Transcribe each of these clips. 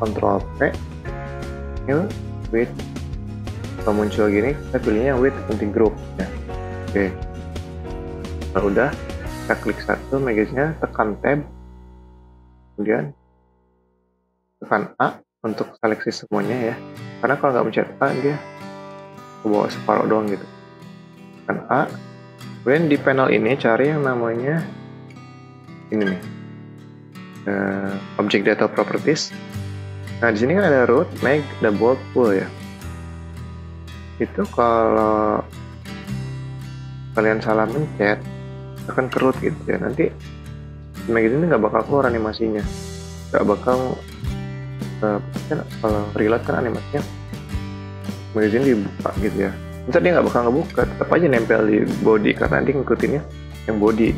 Ctrl P, new with, kalau muncul gini kita pilihnya with anti group ya. Oke, kalau udah kita klik satu magazine, tekan tab, kemudian tekan A untuk seleksi semuanya ya, karena kalau nggak mencet A dia ke bawah separuh doang gitu. Tekan A, kemudian di panel ini cari yang namanya ini nih, Object Data Properties. Nah di sini kan ada root, make, ada bold, full ya. Itu kalau kalian salah mencet akan ke root gitu ya, nanti magazine ini nggak bakal keluar animasinya, nggak bakal kan kalau reload kan animasinya magazine dibuka gitu ya, ntar dia nggak bakal ngebuka, tetap aja nempel di body karena dia ngikutinnya yang body.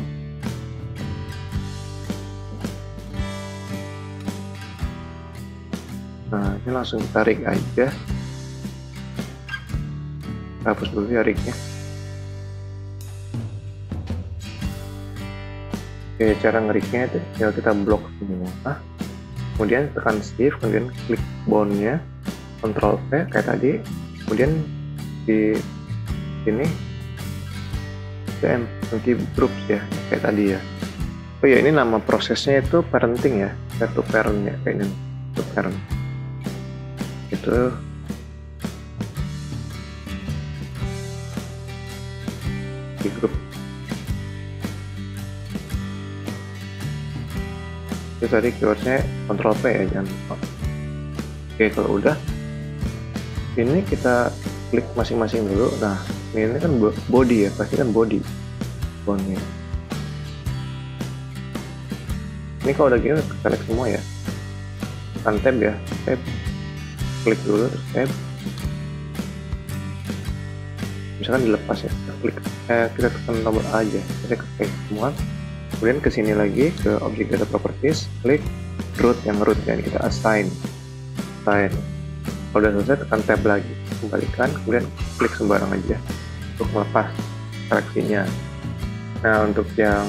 Nah ini langsung tarik aja, hapus dulu ya rignya. Oke, cara ngeriknya itu tinggal kita blok semua, kemudian tekan shift, kemudian klik boundnya, Ctrl V kayak tadi, kemudian di sini nanti groups ya kayak tadi ya. Oh ya, ini nama prosesnya itu parenting ya, satu parent ya, kayak ini satu parent itu. Di grup itu tadi keywordnya Ctrl P ya, jangan lupa. Oke, kalau udah ini kita klik masing-masing dulu. Nah ini kan body ya, pasti kan body boundnya. Ini kalau udah gini select semua ya, tekan tab ya, tab, klik dulu terus tab, misalkan dilepas ya, kita klik kita tekan tombol A aja, kita klik semua, kemudian kesini lagi ke Object Data Properties, klik root, yang root dan kita assign. Kalau udah selesai tekan tab lagi, kembalikan, kemudian klik sembarang aja untuk melepas seleksinya. Nah untuk yang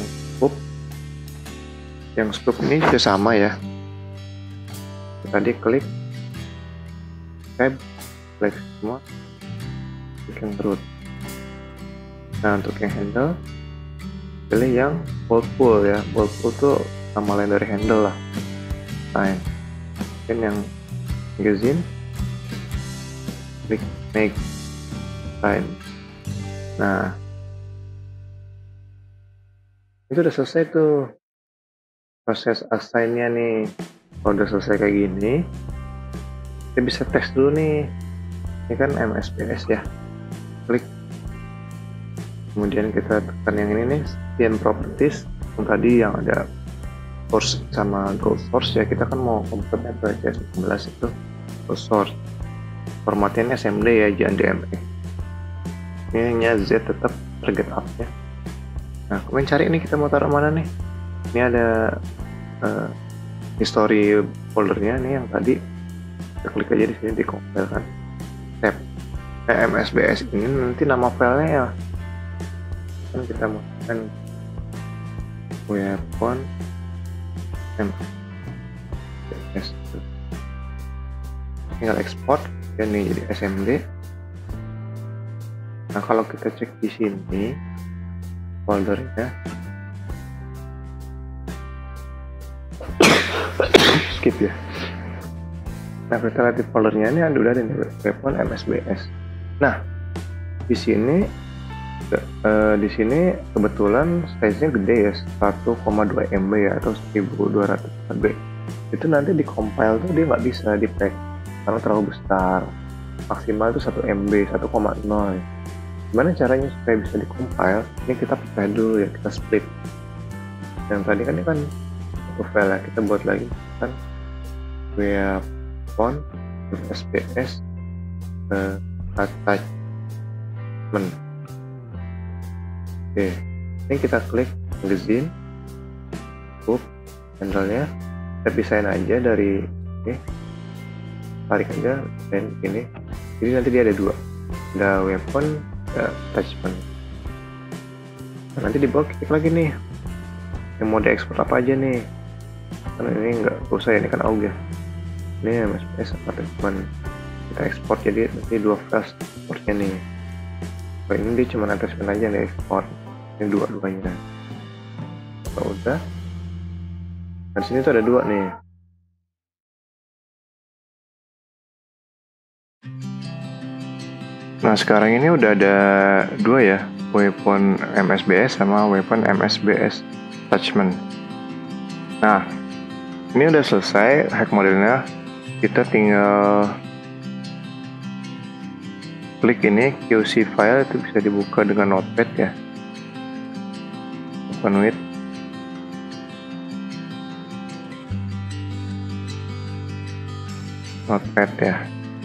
scoop ini juga sama ya, tadi klik tab, klik semua, klik yang root. Nah untuk yang handle pilih yang bold pull ya, bold pull tuh nama lain dari handle lah. Nah mungkin yang magazine, klik make sign. Nah itu udah selesai tuh proses assign-nya nih. Kalau udah selesai kayak gini, kita bisa tes dulu nih. Ini kan MSBS ya, klik, kemudian kita tekan yang ini nih, Scene Properties, yang tadi yang ada source sama goal source ya, kita kan mau convertnya ke CS15 itu goal source, formatnya SMD ya, jangan DME. Ini nya Z tetap target up ya. Nah kemudian cari nih kita mau taruh mana nih. Ini ada history foldernya nih yang tadi, kita klik aja di sini, di compile kan, tab MSBS ini nanti nama filenya ya kan kita mau kan weapon MSBS, tinggal export dan nih jadi SMD. Nah kalau kita cek di sini foldernya, skip ya. Nah kita lihat di foldernya ini udah ada nih weapon MSBS. Nah di sini kebetulan size-nya gede ya, 1,2 MB ya, atau 1200 MB. Itu nanti di compile tuh dia nggak bisa di pack karena terlalu besar, maksimal itu 1 MB 1,0 ya. Gimana caranya supaya bisa di compile? Ini kita pecah dulu ya, kita split. Yang tadi kan ini kan satu file ya, kita buat lagi kan weapon SBS attachment. Oke, ini kita klik magazine, handle-nya kita pisahin aja dari ini, tarik aja dan ini, jadi nanti dia ada dua, ada weapon, ada attachment. Nah, nanti di bawah klik lagi nih yang mau diekspor apa aja nih, karena ini nggak usah ya, ini kan AUG ya. ini MSBS attachment, kita ekspor jadi nanti 2 file ekspornya nih. Kalau ini dia cuma attachment aja nih ekspor, ini dua-duanya. Kalau udah, di sini tuh ada 2 nih. Nah sekarang ini udah ada 2 ya, weapon MSBS sama weapon MSBS attachment. Nah ini udah selesai hack modelnya, kita tinggal klik ini QC file, itu bisa dibuka dengan notepad ya, open with. Notepad ya.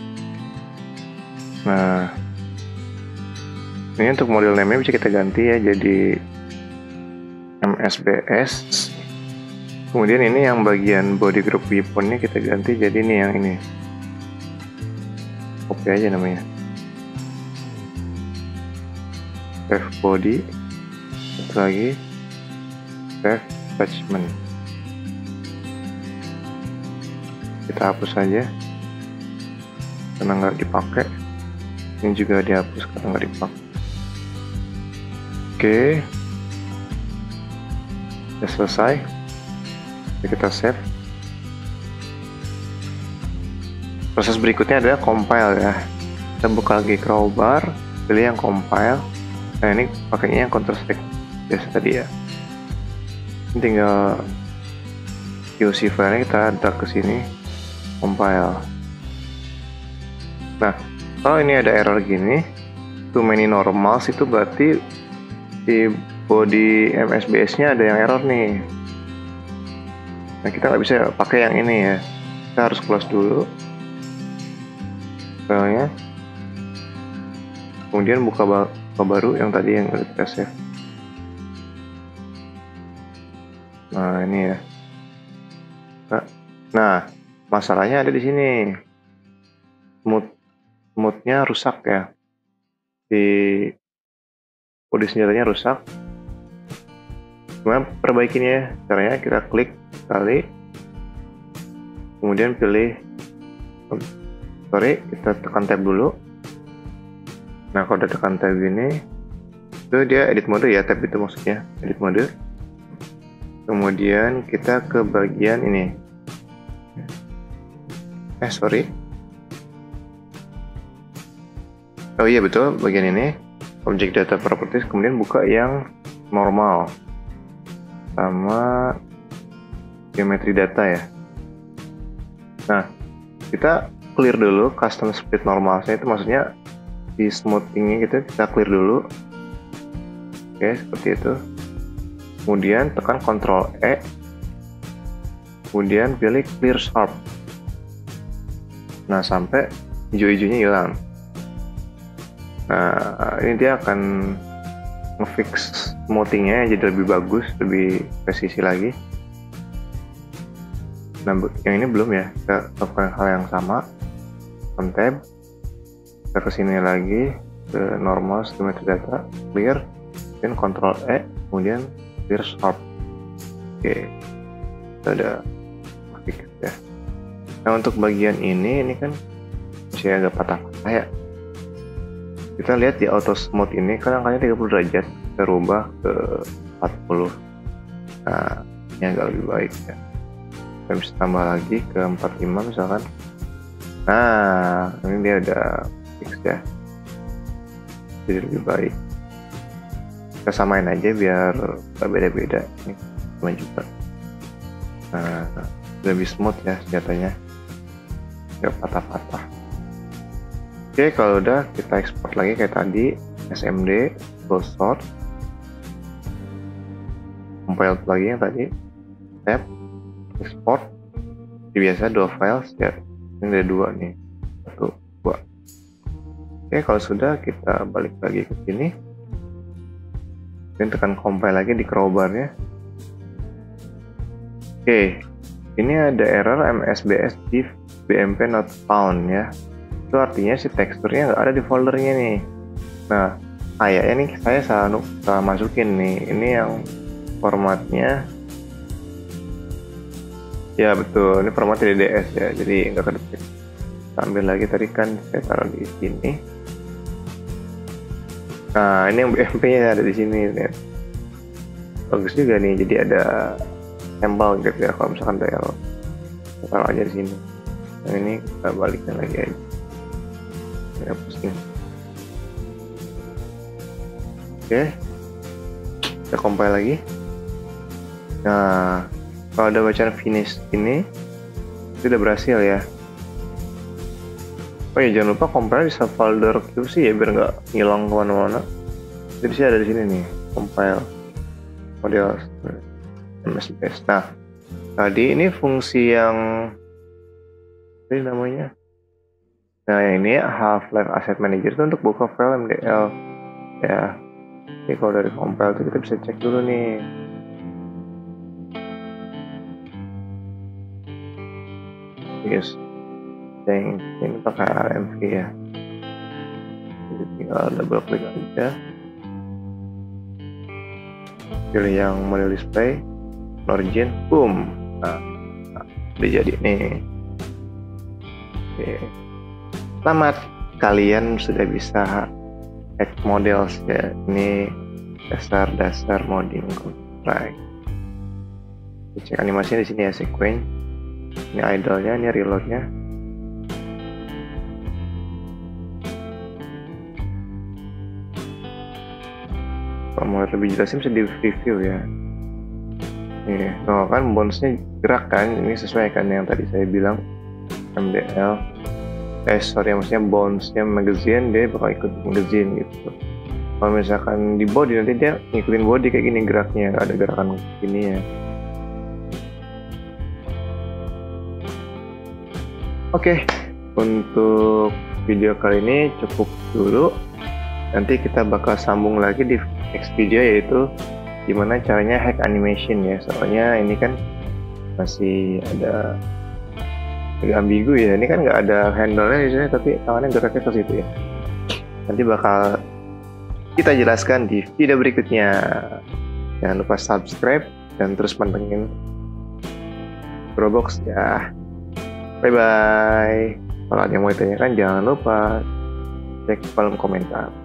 Nah ini untuk model name bisa kita ganti ya jadi MSBS. Kemudian ini yang bagian body group weaponnya kita ganti jadi ini yang ini, copy aja namanya, save body, satu lagi save attachment. Kita hapus saja karena nggak dipakai, ini juga dihapus karena nggak dipakai. Oke, sudah selesai. Kita save. Proses berikutnya adalah compile ya. Kita buka lagi crowbar, pilih yang compile. Nah ini pakainya yang Counter Strike biasa tadi ya. Ini tinggal QC file-nya kita drag ke sini, compile. Nah kalau ini ada error gini, too many normals, itu berarti di body MSBS-nya ada yang error nih. Nah kita nggak bisa pakai yang ini ya, kita harus close dulu filenya, kemudian buka baru yang tadi yang udah kita save. Nah ini ya. Nah masalahnya ada di sini, moodnya rusak ya, di bodi senjatanya rusak. Gimana perbaikinya? Caranya kita klik sekali, kemudian pilih, kita tekan tab dulu. Nah kalau udah tekan tab ini, itu dia edit mode ya, tab itu maksudnya edit mode. Kemudian kita ke bagian ini, oh iya betul, bagian ini object data properties, kemudian buka yang normal sama geometry data ya. Nah kita clear dulu custom speed normalnya, itu maksudnya di smoothingnya gitu, kita clear dulu. Oke seperti itu. Kemudian tekan Ctrl E, kemudian pilih clear sharp. Nah sampai hijau-hijaunya hilang. Nah ini dia akan ngefix smoothingnya jadi lebih bagus, lebih presisi lagi. Nah yang ini belum ya, kita lakukan hal yang sama, on tab, kita kesini lagi ke normal geometry data, clear, dan Ctrl E, kemudian clear sharp. Oke, kita ada fix ya. Nah untuk bagian ini kan masih agak patah-patah ya. Kita lihat di auto smooth ini kan angkanya 30 derajat, kita rubah ke 40. Nah ini agak lebih baik ya, kita bisa tambah lagi ke 45 misalkan. Nah ini dia udah fix ya, jadi lebih baik. Kita samain aja biar gak beda-beda, ini sama juga. Nah lebih smooth ya senjatanya, gak patah-patah. Oke, kalau udah kita ekspor lagi kayak tadi, SMD, full sort, compile lagi yang tadi, tab, export, biasa 2 file, ya. Ini ada 2 nih, 1, 2. Oke, kalau sudah kita balik lagi ke sini, dan tekan compile lagi di crowbar-nya. Oke, ini ada error MSBS div BMP not found ya. Itu artinya si teksturnya nggak ada di foldernya nih. Nah kayaknya nih saya salah masukin nih, ini yang formatnya Ya betul, ini format DDS ya, jadi nggak kedetek. Ambil lagi tadi kan saya taruh di sini. Nah ini yang BMP-nya ada di sini nih. Bagus juga nih, jadi ada sampel gitu ya. Kalau misalkan dial, taruh aja di sini. Yang ini kita balikkan lagi aja. Ya pusing. Oke, kita compile lagi. Nah, kalau ada bacaan finish ini, itu udah berhasil ya. Oh ya, jangan lupa compile di subfolder QC ya, biar nggak ngilang kemana-mana. Jadi sih ada di sini nih, compile model MSBS. Nah, tadi ini fungsi yang ini namanya. Nah, yang ini Half-Life Asset Manager itu untuk buka file MDL ya. Ini kalau dari compile itu kita bisa cek dulu nih. Yes, yang ini pakai RMV ya. Jadi tinggal double klik aja, pilih yang model display, origin, boom. Nah, udah jadi nih. Oke, selamat, kalian sudah bisa hack models ya. Ini dasar modding Counter-Strike. Cek animasinya di sini ya, sequence. Ini idle-nya, ini reload-nya. Kalau mau lihat lebih jelasnya bisa di review ya. Nih, oh kan bounce-nya gerak kan, ini sesuai kan yang tadi saya bilang MDL. Maksudnya bounce-nya magazine, dia bakal ikut magazine gitu. Kalau misalkan di body nanti dia ngikutin body kayak gini geraknya, nggak ada gerakan gini ya. Oke, untuk video kali ini cukup dulu. Nanti kita bakal sambung lagi di next video, yaitu gimana caranya hack animation ya. Soalnya ini kan masih ada agak ambigu ya. Ini kan nggak ada handle-nya di sini, tapi tangannya geraknya ke situ ya. Nanti bakal kita jelaskan di video berikutnya. Jangan lupa subscribe dan terus pantengin Probox ya. Bye bye. Kalau ada yang mau ditanyakan jangan lupa cek kolom komentar.